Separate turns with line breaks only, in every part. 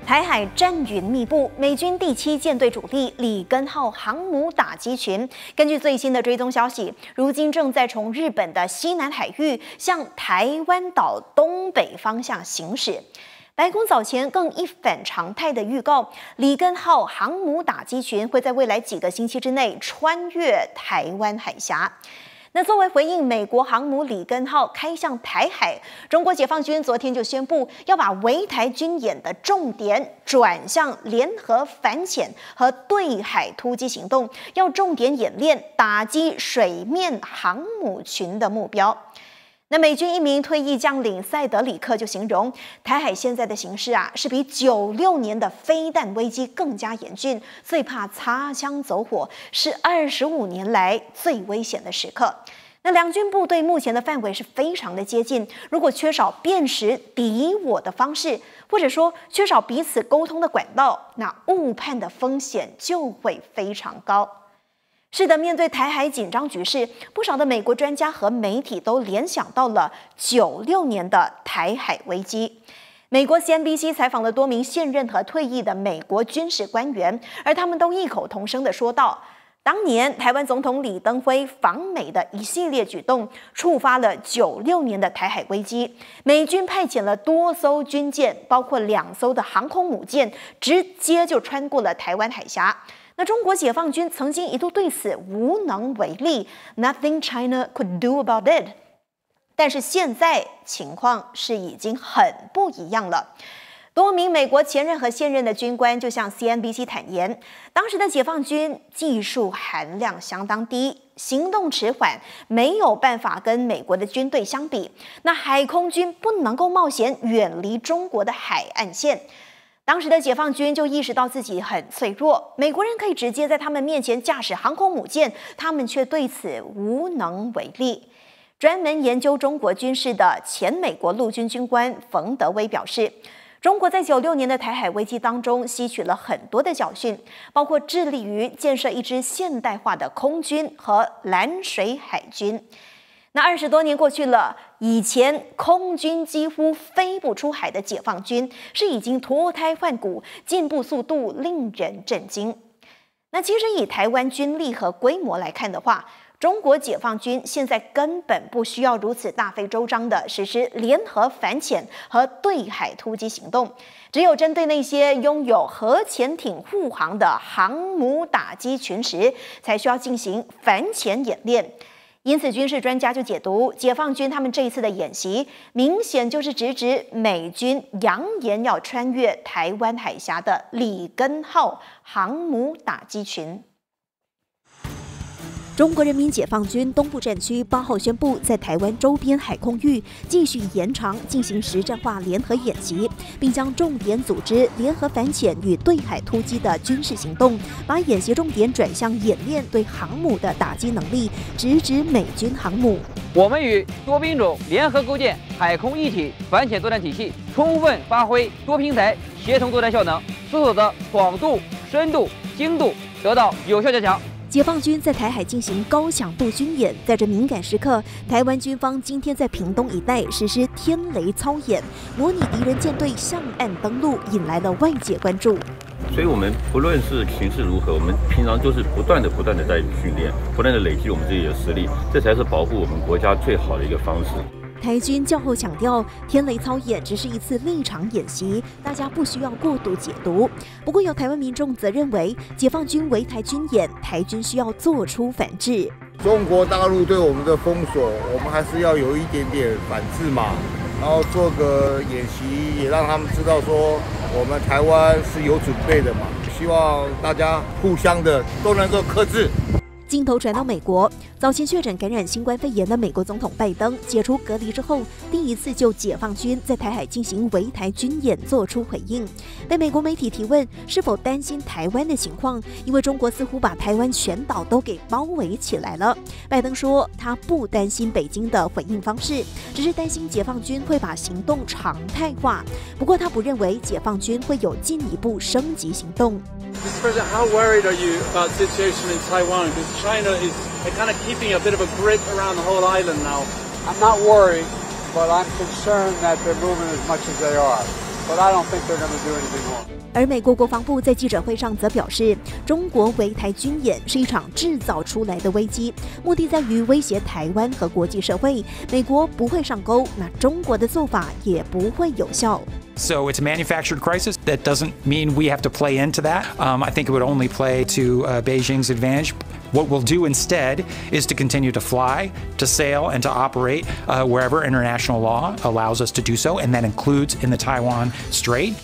台海战云密布，美军第7舰队主力里根号航母打击群，根据最新的追踪消息，如今正在从日本的西南海域向台湾岛东北方向行驶。白宫早前更一反常态的预告，里根号航母打击群会在未来几个星期之内穿越台湾海峡。那作为回应美国航母里根号开向台海，中国解放军昨天就宣布要把围台军演的重点转向联合反潜和对海突击行动，要重点演练打击水面航母群的目标。那美军一名退役将领塞德里克就形容，台海现在的形势是比96年的飞弹危机更加严峻，最怕擦枪走火，是25年来最危险的时刻。那两军部队目前的范围是非常的接近，如果缺少辨识敌我的方式，或者说缺少彼此沟通的管道，那误判的风险就会非常高。是的，面对台海紧张局势，不少的美国专家和媒体都联想到了96年的台海危机。美国 CNBC 采访了多名现任和退役的美国军事官员，而他们都异口同声地说道，当年台湾总统李登辉访美的一系列举动，触发了96年的台海危机。美军派遣了多艘军舰，包括2艘的航空母舰，直接就穿过了台湾海峡。那中国解放军曾经一度对此无能为力 ，Nothing China could do about it。但是现在情况是已经很不一样了。多名美国前任和现任的军官就向 CNBC 坦言，当时的解放军技术含量相当低，行动迟缓，没有办法跟美国的军队相比。那海空军不能够冒险远离中国的海岸线。当时的解放军就意识到自己很脆弱，美国人可以直接在他们面前驾驶航空母舰，他们却对此无能为力。专门研究中国军事的前美国陆军军官冯德威表示，中国在96年的台海危机当中吸取了很多的教训，包括致力于建设一支现代化的空军和蓝水海军。那20多年过去了，以前空军几乎飞不出海的解放军，是已经脱胎换骨，进步速度令人震惊。那其实以台湾军力和规模来看的话，中国解放军现在根本不需要如此大费周章的实施联合反潜和对海突击行动，只有针对那些拥有核潜艇护航的航母打击群时，才需要进行反潜演练。因此，军事专家就解读，解放军他们这一次的演习，明显就是直指美军扬言要穿越台湾海峡的里根号航母打击群。
中国人民解放军东部战区8号宣布，在台湾周边海空域继续延长进行实战化联合演习，并将重点组织联合反潜与对海突击的军事行动，把演习重点转向演练对航母的打击能力，直指美军航母。
我们与多兵种联合构建海空一体反潜作战体系，充分发挥多平台协同作战效能，使所的广度、深度、精度得到有效加强。
解放军在台海进行高强度军演，在这敏感时刻，台湾军方今天在屏东一带实施天雷操演，模拟敌人舰队上岸登陆，引来了外界关注。
所以我们不论是形势如何，我们平常就是不断的在训练，不断的累积我们自己的实力，这才是保护我们国家最好的一个方式。
台军较后强调，天雷操演只是一次立场演习，大家不需要过度解读。不过，有台湾民众则认为，解放军围台军演，台军需要做出反制。
中国大陆对我们的封锁，我们还是要有一点点反制嘛，然后做个演习，也让他们知道说我们台湾是有准备的嘛。希望大家互相的都能够克制。
镜头转到美国，早前确诊感染新冠肺炎的美国总统拜登解除隔离之后，第一次就解放军在台海进行围台军演做出回应。被美国媒体提问是否担心台湾的情况，因为中国似乎把台湾全岛都给包围起来了。拜登说他不担心北京的回应方式，只是担心解放军会把行动常态化。不过他不认为解放军会有进一步升级行动。
Mr. President, how worried are you about the situation in Taiwan? Because China is kind of keeping a bit of a grip around the whole island now.
I'm not worried, but I'm concerned that they're moving as much as they are.
but I don't think they're going to do anything wrong.
而美国国防部在记者会上则表示，中国围台军演是一场制造出来的危机，目的在于威胁台湾和国际社会。美国不会上钩，那中国的做法也不会有效。
So it's a manufactured crisis. That doesn't mean we have to play into that. I think it would only play to Beijing's advantage. What we'll do instead is to continue to fly, to sail, and to operate wherever international law allows us to do so, and that includes in the Taiwan Strait.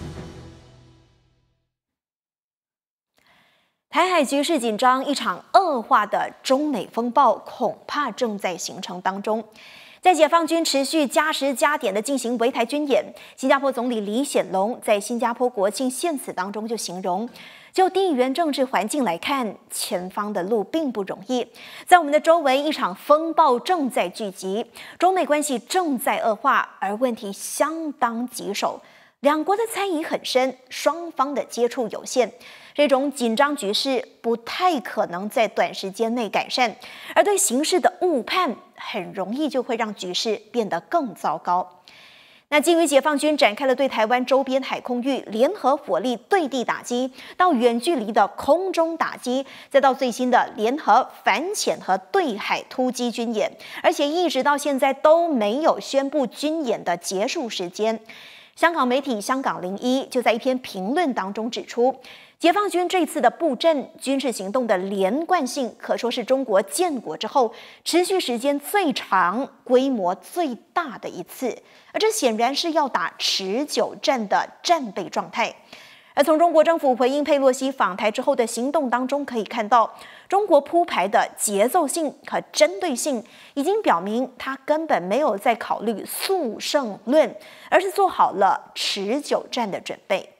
台海局势紧张，一场恶化的中美风暴恐怕正在形成当中。在解放军持续加时加点的进行围台军演，新加坡总理李显龙在新加坡国庆献词当中就形容，就地缘政治环境来看，前方的路并不容易。在我们的周围，一场风暴正在聚集，中美关系正在恶化，而问题相当棘手。两国的猜疑很深，双方的接触有限，这种紧张局势不太可能在短时间内改善，而对形势的误判很容易就会让局势变得更糟糕。那基于解放军展开了对台湾周边海空域联合火力对地打击，到远距离的空中打击，再到最新的联合反潜和对海突击军演，而且一直到现在都没有宣布军演的结束时间。香港媒体香港01就在一篇评论当中指出，解放军这次的布阵军事行动的连贯性，可说是中国建国之后持续时间最长、规模最大的一次，而这显然是要打持久战的战备状态。而从中国政府回应佩洛西访台之后的行动当中可以看到，中国铺排的节奏性和针对性已经表明，他根本没有在考虑速胜论，而是做好了持久战的准备。